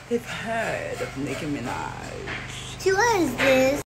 They've heard of Nicki Minaj. To us, this